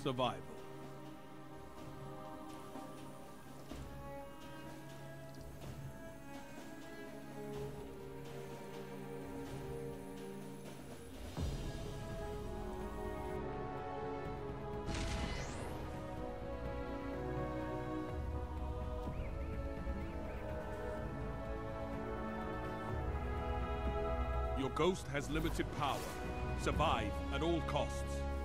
survival. Your ghost has limited power. Survive at all costs.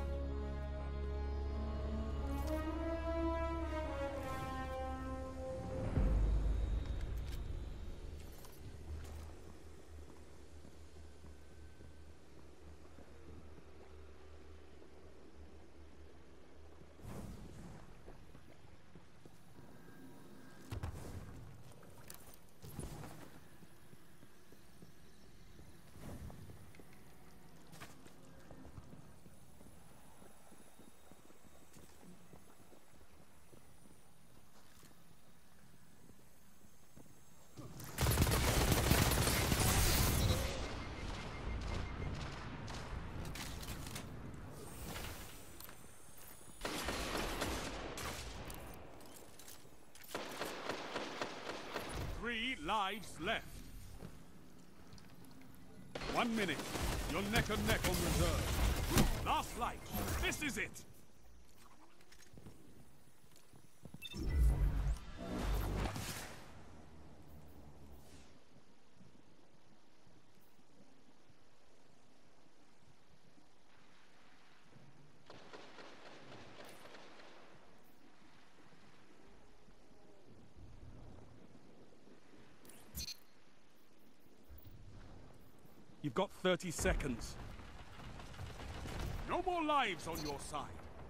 Lives left. 1 minute. You're neck and neck on reserve. Last light. This is it. You've got 30 seconds. No more lives on your side.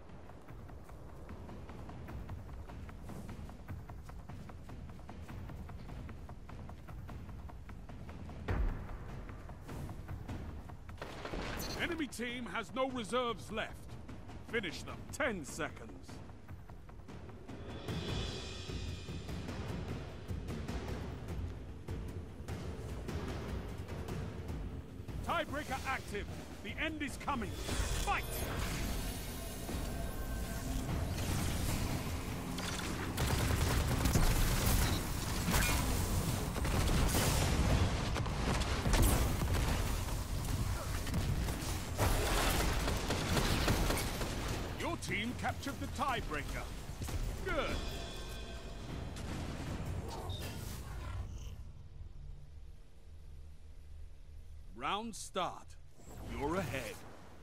Enemy team has no reserves left. Finish them. 10 seconds. Tiebreaker active. The end is coming. Fight! Your team captured the tiebreaker. Good. Round start. You're ahead.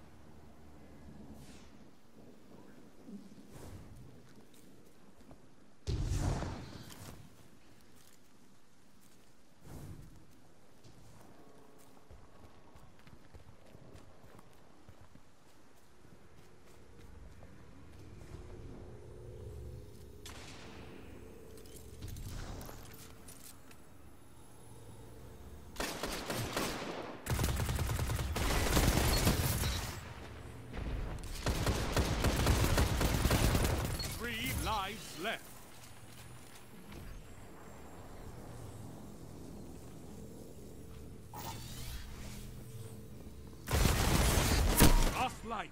Lives left. Last life.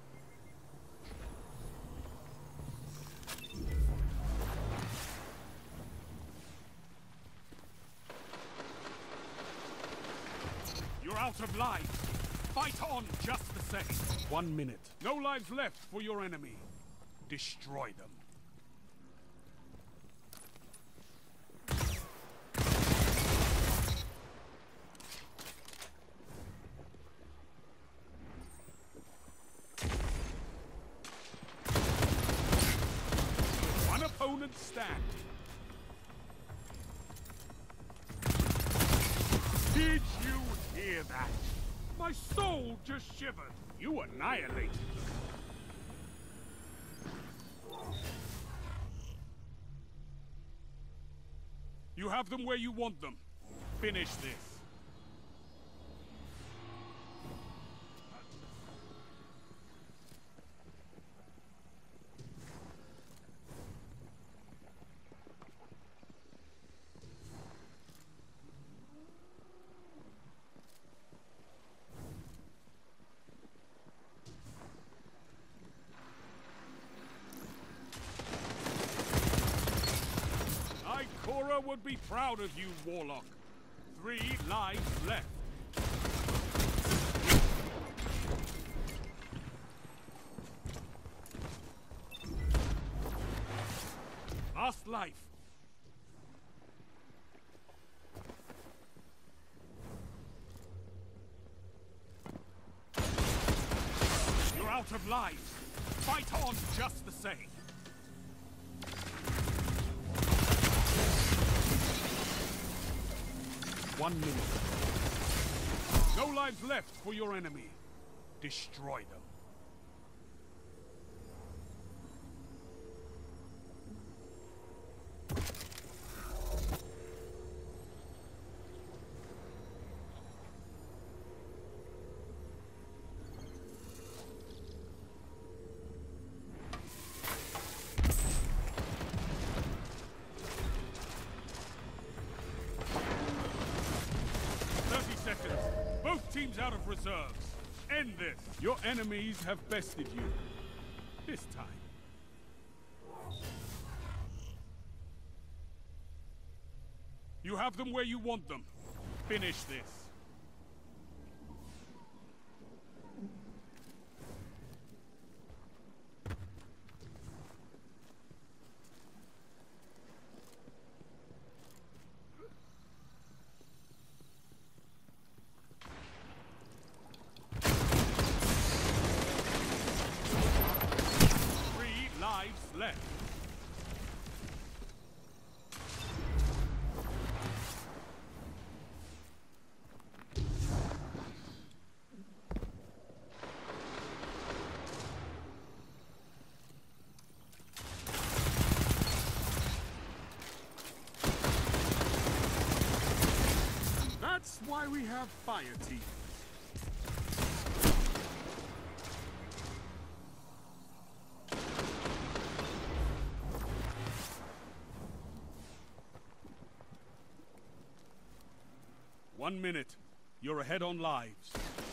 You're out of life. Fight on just the same. 1 minute. No lives left for your enemy. Destroy them. Opponent stand. Did you hear that? My soul just shivered. You annihilated them. You have them where you want them. Finish this. would be proud of you, Warlock. 3 lives left. Last life. You're out of lives. Fight on just the same. One minute. No lives left for your enemy. Destroy them. Both teams out of reserves. End this. Your enemies have bested you. This time. You have them where you want them. Finish this. Left. That's why we have fire teams. One minute. You're ahead on lives.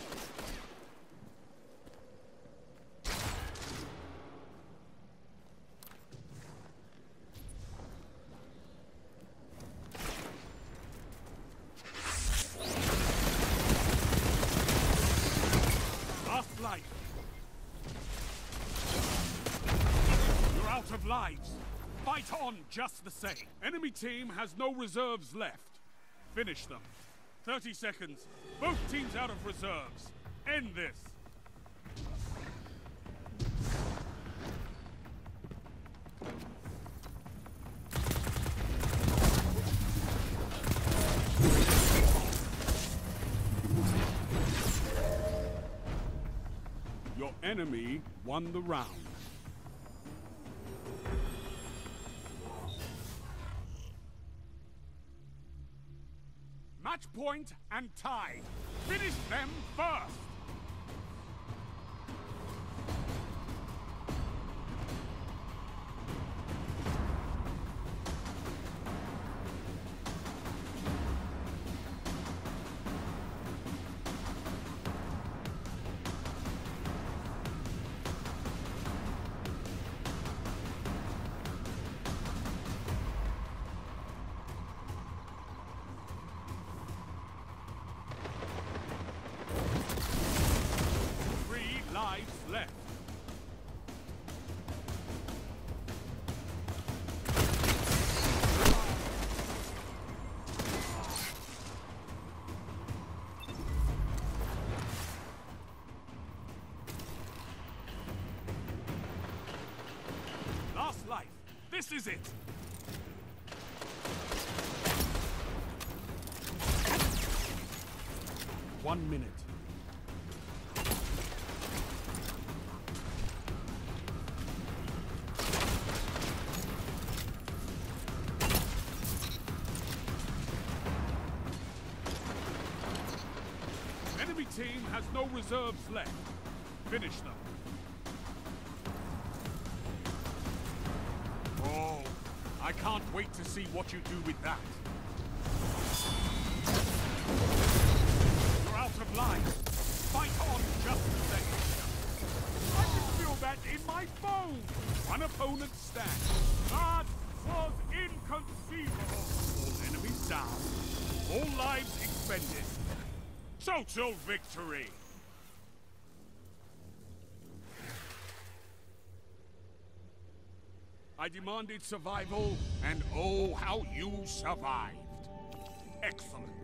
Last life. You're out of lives. Fight on just the same. Enemy team has no reserves left. Finish them. 30 seconds. Both teams out of reserves. End this. Your enemy won the round. Match point and tied. Finish them first. Lives left. Last life. This is it. One minute. Enemy team has no reserves left. Finish them. Oh, I can't wait to see what you do with that. You're out of line. Fight on just the same. I can feel that in my bones. One opponent stands. That was inconceivable. down. All lives expended. Total victory! I demanded survival, and oh, how you survived. Excellent.